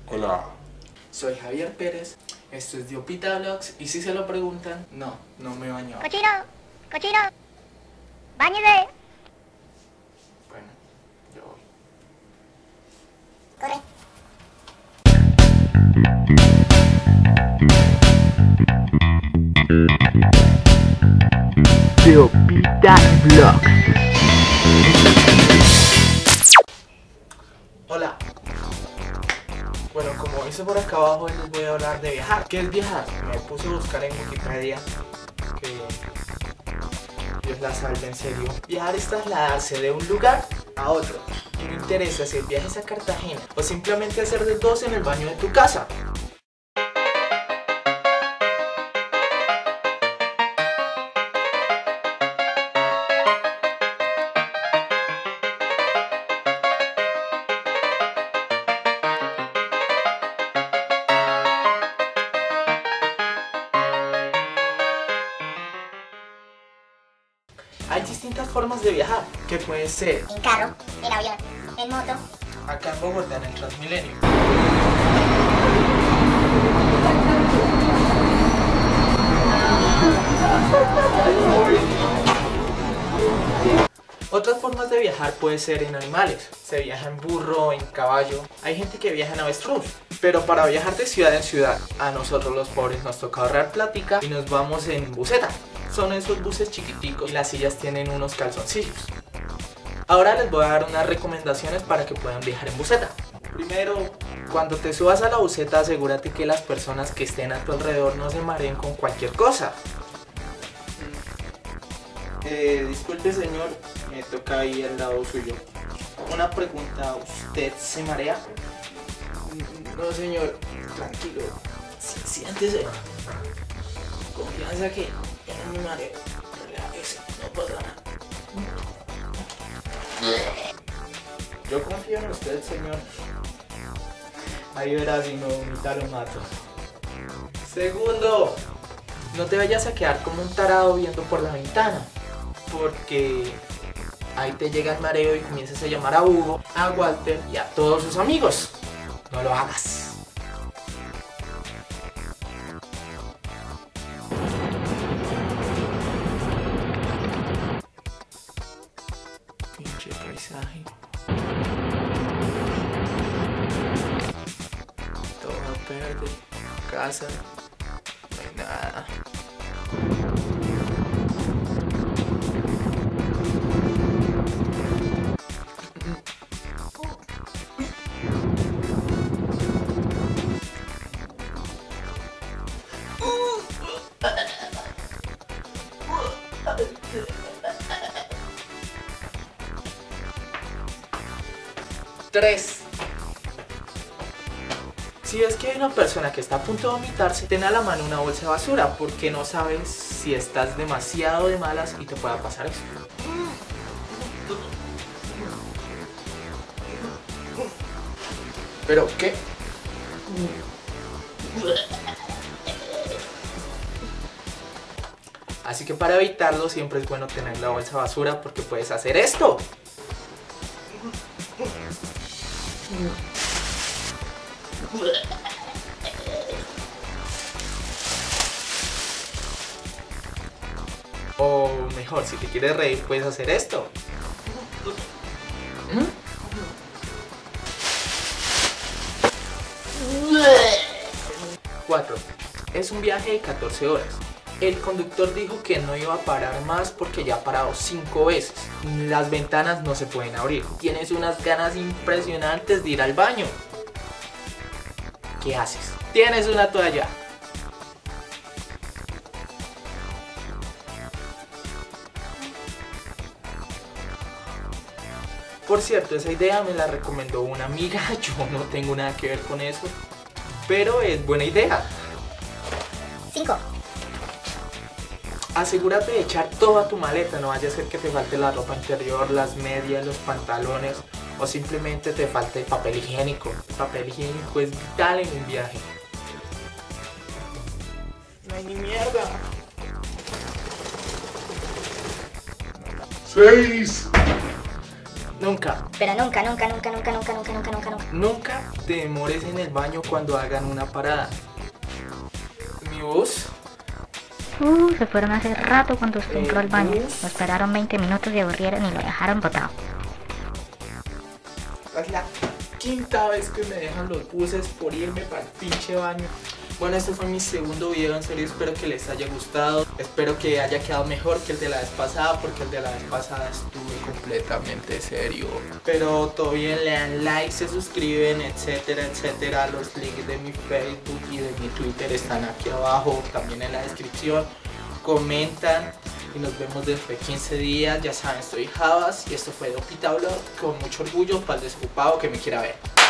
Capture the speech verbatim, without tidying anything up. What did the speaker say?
Hola. Soy Javier Pérez, esto es Diopita Vlogs y si se lo preguntan, no, no me baño. Cochino, cochino, bañese. Bueno, yo voy. Corre. Diopita Vlogs. Hola. Bueno, como hice por acá abajo, hoy les voy a hablar de viajar. ¿Qué es viajar? Me puse a buscar en Wikipedia que Dios la salve, en serio. Viajar es trasladarse de un lugar a otro. Y no interesa si el viaje es a Cartagena o simplemente hacer de dos en el baño de tu casa. Hay distintas formas de viajar, que puede ser En carro, en avión, en moto. acá en Bogotá en el Transmilenio. Otras formas de viajar puede ser en animales. Se viaja en burro, en caballo. Hay gente que viaja en avestruz. Pero para viajar de ciudad en ciudad, a nosotros los pobres nos toca ahorrar plática y nos vamos en buseta. Son esos buses chiquiticos y las sillas tienen unos calzoncillos. Ahora les voy a dar unas recomendaciones para que puedan viajar en buseta. Primero, cuando te subas a la buseta, asegúrate que las personas que estén a tu alrededor no se mareen con cualquier cosa. Eh, disculpe señor, me toca ahí al lado suyo. Una pregunta, ¿usted se marea? No señor, tranquilo, sí, siéntese. Confianza que ya no me mareo, relájese, no pasa nada. Yo confío en usted señor. Ahí verá, si no vomita lo mato. Segundo, no te vayas a quedar como un tarado viendo por la ventana, porque ahí te llega el mareo y comienzas a llamar a Hugo, a Walter y a todos sus amigos. No lo hagas. Pinche paisaje. Todo verde, casa, no hay nada. tres. Si ves que hay una persona que está a punto de vomitarse, ten a la mano una bolsa de basura, porque no sabes si estás demasiado de malas y te pueda pasar eso. ¿Pero qué? Así que para evitarlo siempre es bueno tener la bolsa de basura, porque puedes hacer esto. O mejor, si te quieres reír, puedes hacer esto. cuatro. Es un viaje de catorce horas. El conductor dijo que no iba a parar más porque ya ha parado cinco veces. Las ventanas no se pueden abrir. Tienes unas ganas impresionantes de ir al baño. ¿Qué haces? Tienes una toalla. Por cierto, esa idea me la recomendó una amiga. Yo no tengo nada que ver con eso, pero es buena idea. cinco. Asegúrate de echar toda tu maleta, no vaya a ser que te falte la ropa interior, las medias, los pantalones o simplemente te falte el papel higiénico. El papel higiénico es vital en un viaje. No hay ni mierda. Seis. Nunca. Pero nunca, nunca, nunca, nunca, nunca, nunca, nunca, nunca, nunca. Nunca te demores en el baño cuando hagan una parada. Mi bus. Uh, se fueron hace rato cuando usted entró al baño. bus. Lo esperaron veinte minutos y aburrieron y lo dejaron botado. Es la quinta vez que me dejan los buses por irme para el pinche baño. Bueno, este fue mi segundo video, en serio espero que les haya gustado. Espero que haya quedado mejor que el de la vez pasada, porque el de la vez pasada estuve completamente serio. Pero todo bien, le dan like, se suscriben, etcétera, etcétera. Los links de mi Facebook y de mi Twitter están aquí abajo, también en la descripción. Comentan y nos vemos dentro de quince días. Ya saben, soy Javas y esto fue Dopita Vlog, con mucho orgullo para el desocupado que me quiera ver.